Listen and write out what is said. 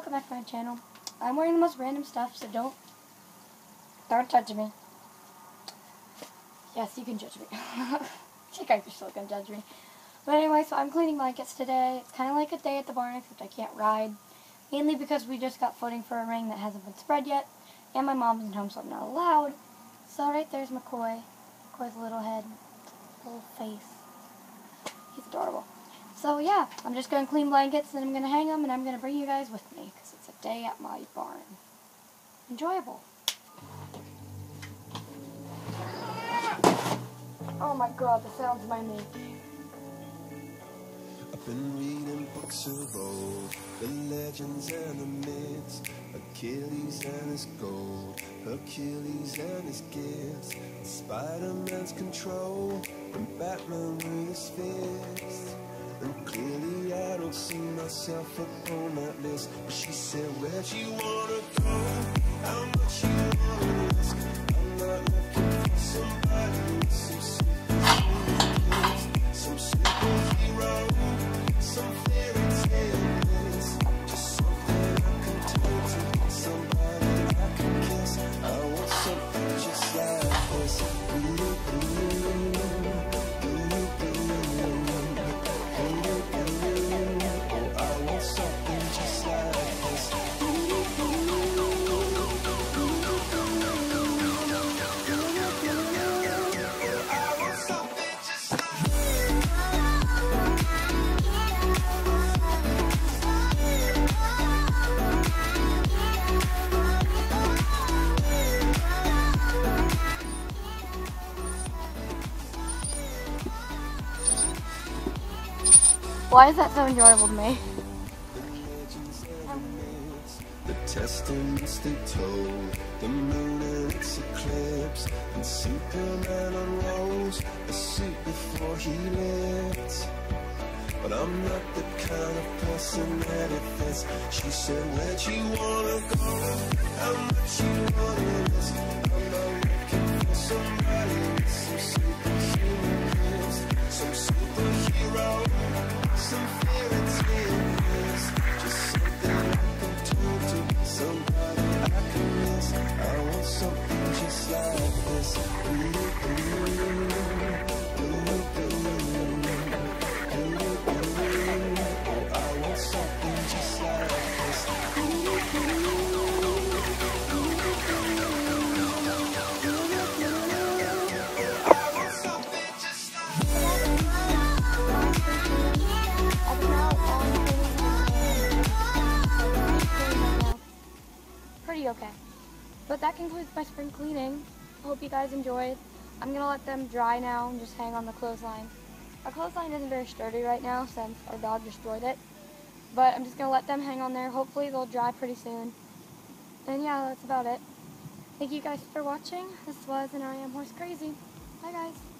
welcome back to my channel. I'm wearing the most random stuff, so don't judge me. Yes, you can judge me. You guys are still gonna judge me. But anyway, so I'm cleaning blankets today. It's kind of like a day at the barn, except I can't ride. Mainly because we just got footing for a ring that hasn't been spread yet. And my mom isn't home, so I'm not allowed. So right there's McCoy. McCoy's little head, little face. He's adorable. So yeah, I'm just going to clean blankets, and I'm going to hang them, and I'm going to bring you guys with me, because it's a day at my barn. Enjoyable. Oh my god, the sounds my making. I've been reading books of old, the legends and the myths, Achilles and his gold, Hercules and his gifts, Spider-Man's control, and Batman with his fists. And clearly I don't see myself upon that list. But she said, where'd you wanna go? How much you wanna risk? I'm not looking for somebody with some superheroes, some superhero, some fairy tale bliss. Just something I can turn to, somebody I can kiss. I want something just like this. Why is that so enjoyable to me? The testaments they told, the moon and its eclipse, and Superman unrolls a suit before he lived. But I'm not the kind of person that it fits. She said, where'd you wanna go? How much you wanna risk? I'm not looking for somebody with some superhuman gifts, some superhero, some fairy tale bliss. Just something I can turn to, somebody I can miss. I want something just like this. I want something just like this. Pretty okay. But that concludes my spring cleaning. I hope you guys enjoyed. I'm going to let them dry now and just hang on the clothesline. Our clothesline isn't very sturdy right now since our dog destroyed it. But I'm just going to let them hang on there. Hopefully they'll dry pretty soon. And yeah, that's about it. Thank you guys for watching. This was And I Am Horse Crazy. Bye guys.